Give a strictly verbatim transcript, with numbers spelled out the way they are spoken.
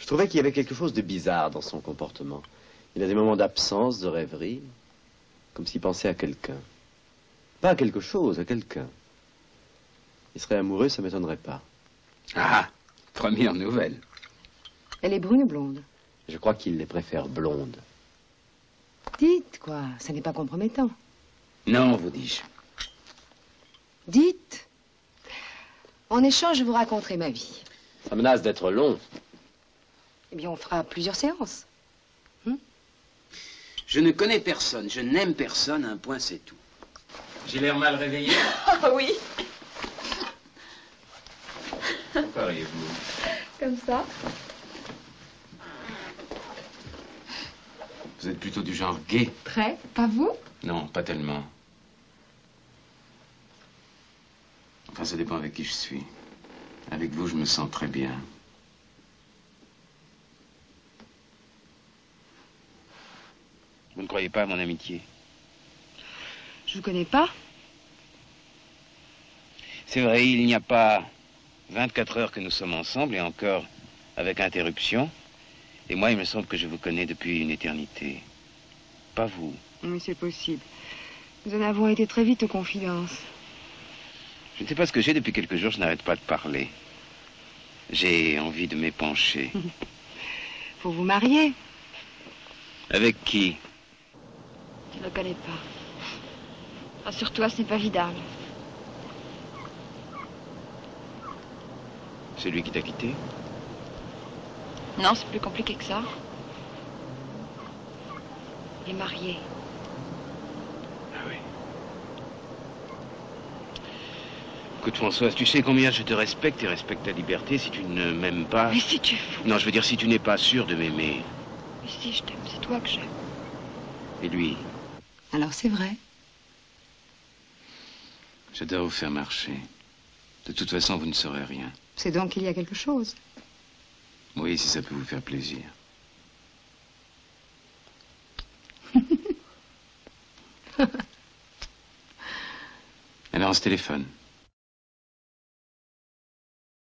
Je trouvais qu'il y avait quelque chose de bizarre dans son comportement. Il a des moments d'absence, de rêverie, comme s'il pensait à quelqu'un. Pas à quelque chose, à quelqu'un. Il serait amoureux, ça ne m'étonnerait pas. Ah, première nouvelle. Elle est brune ou blonde? Je crois qu'il les préfère blondes. Dites, quoi, ça n'est pas compromettant. Non, vous dis-je. Dites. En échange, je vous raconterai ma vie. Ça menace d'être long. Eh bien, on fera plusieurs séances. Hum? Je ne connais personne, je n'aime personne, un point c'est tout. J'ai l'air mal réveillé? Oh oui. Pourquoi riez-vous? Comme ça. Vous êtes plutôt du genre gai. Très, pas vous? Non, pas tellement. Enfin, ça dépend avec qui je suis. Avec vous, je me sens très bien. Vous ne croyez pas à mon amitié? Je vous connais pas. C'est vrai, il n'y a pas vingt-quatre heures que nous sommes ensemble, et encore avec interruption. Et moi, il me semble que je vous connais depuis une éternité. Pas vous. Oui, c'est possible. Nous en avons été très vite aux confidences. Je ne sais pas ce que j'ai depuis quelques jours, je n'arrête pas de parler. J'ai envie de m'épancher. Faut vous marier. Avec qui? Je ne le connais pas. Rassure-toi, ce n'est pas Vidal. Celui qui t'a quitté? Non, c'est plus compliqué que ça. Il est marié. Ah oui. Écoute, Françoise, tu sais combien je te respecte et respecte ta liberté. Si tu ne m'aimes pas... Mais si tu fous. Non, je veux dire, si tu n'es pas sûr de m'aimer. Mais si, je t'aime, c'est toi que j'aime. Et lui? Alors c'est vrai. Je dois vous faire marcher. De toute façon, vous ne saurez rien. C'est donc qu'il y a quelque chose. Oui, si ça peut vous faire plaisir. Alors, on se téléphone.